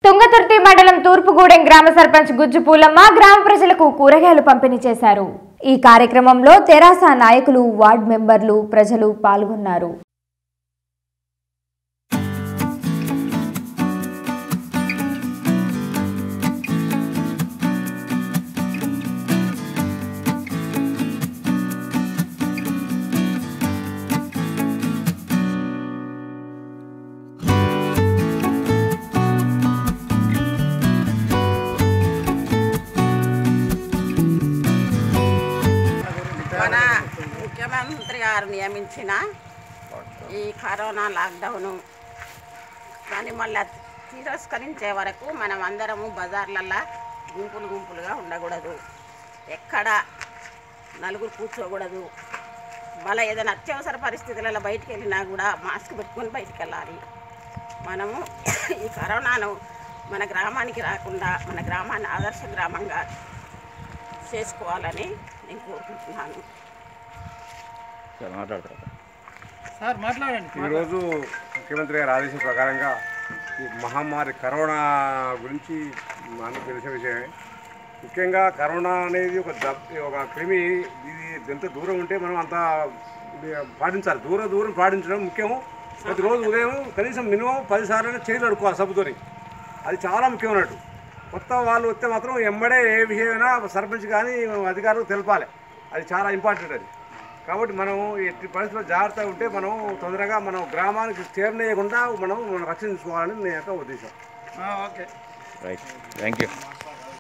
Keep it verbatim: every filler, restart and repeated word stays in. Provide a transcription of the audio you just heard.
తుంగతుర్తి మండలం తూర్పుగూడెం గ్రామ సర్పంచ్ గుజ్జు పూలమ్మ గ్రామ ప్రజలకు కూరగాయలు పంపిణీ చేశారు। ఈ కార్యక్రమంలో తెరాస నాయకులు, వార్డు మెంబర్లు, ప్రజలు పాల్గొన్నారు। మన ముఖ్యమంత్రి గారు నియమించిన ఈ కరోనా లాక్డౌను దాన్ని మళ్ళీ తిరస్కరించే వరకు మనం అందరము బజార్లల్లో గుంపులు గుంపులుగా ఉండకూడదు, ఎక్కడ నలుగురు కూర్చోకూడదు। మళ్ళీ ఏదైనా అత్యవసర పరిస్థితులలో బయటికి వెళ్ళినా కూడా మాస్క్ పెట్టుకొని బయటికి వెళ్ళాలి। మనము ఈ కరోనాను మన గ్రామానికి రాకుండా మన గ్రామాన్ని ఆదర్శ గ్రామంగా చేసుకోవాలని నేను కోరుకుంటున్నాను। సార్ మాట్లాడండి। ఈరోజు ముఖ్యమంత్రి గారి ఆదేశం ప్రకారంగా ఈ మహమ్మారి కరోనా గురించి మనకు తెలిసిన విషయమే। ముఖ్యంగా కరోనా అనేది ఒక ఒక క్రిమి, ఇది ఎంత దూరం ఉంటే మనం అంత పాటించాలి, దూరం దూరం పాటించడం ముఖ్యము। ప్రతిరోజు ఉదయం కనీసం మినిమం పది సార్లు చేతులు అడుకోవాలి సబ్బుతోని, అది చాలా ముఖ్యమైనట్టు। కొత్త వాళ్ళు వస్తే మాత్రం ఎమ్మడే ఏ విషయమైనా సర్పంచ్ కానీ అధికారులకు తెలపాలి, అది చాలా ఇంపార్టెంట్ అది। కాబట్టి మనం ఎట్టి పరిస్థితుల్లో జాగ్రత్తగా ఉంటే మనం తొందరగా మనం గ్రామానికి చేరనేయకుండా మనం మనం రక్షించుకోవాలని నా యొక్క ఉద్దేశం। Okay, right, thank you.